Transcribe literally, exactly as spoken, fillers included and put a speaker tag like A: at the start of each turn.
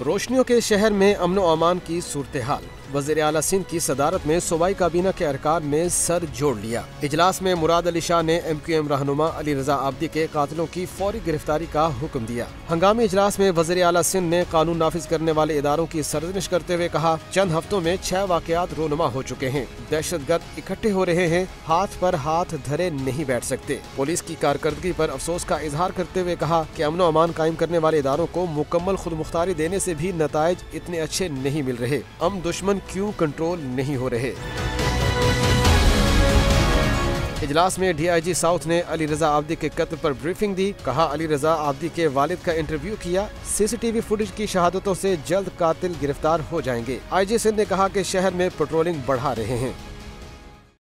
A: रोशनियों के शहर में अमन व अमान की सूरत हाल। वज़ीर आला सिंध की सदारत में सूबाई काबीना के अरकान ने सर जोड़ लिया। इजलास में मुराद अली शाह ने एम क्यू एम रहनुमा अली रजा आब्दी के कातिलों की फौरी गिरफ्तारी का हुक्म दिया। हंगामी इजलास में वज़ीर आला सिंध ने कानून नाफिज करने वाले इदारों की सरजनिश करते हुए कहा, चंद हफ्तों में छह वाकयात रोनुमा हो चुके हैं। दहशतगर्द इकट्ठे हो रहे हैं, हाथ पर हाथ धरे नहीं बैठ सकते। पुलिस की कारकर्दगी पर अफसोस का इजहार करते हुए कहा कि अमन व अमान कायम करने वाले इदारों को मुकम्मल खुद मुख्तारी देने से भी नताइज इतने अच्छे नहीं मिल रहे। हम दुश्मन क्यों कंट्रोल नहीं हो रहे। इजलास में डी आई जी साउथ ने अली रजा आब्दी के कत्ल पर ब्रीफिंग दी। कहा, अली रजा आब्दी के वालिद का इंटरव्यू किया। C C T V footage की शहादतों से जल्द कातिल गिरफ्तार हो जाएंगे। आई जी सिंध ने कहा कि शहर में पेट्रोलिंग बढ़ा रहे हैं।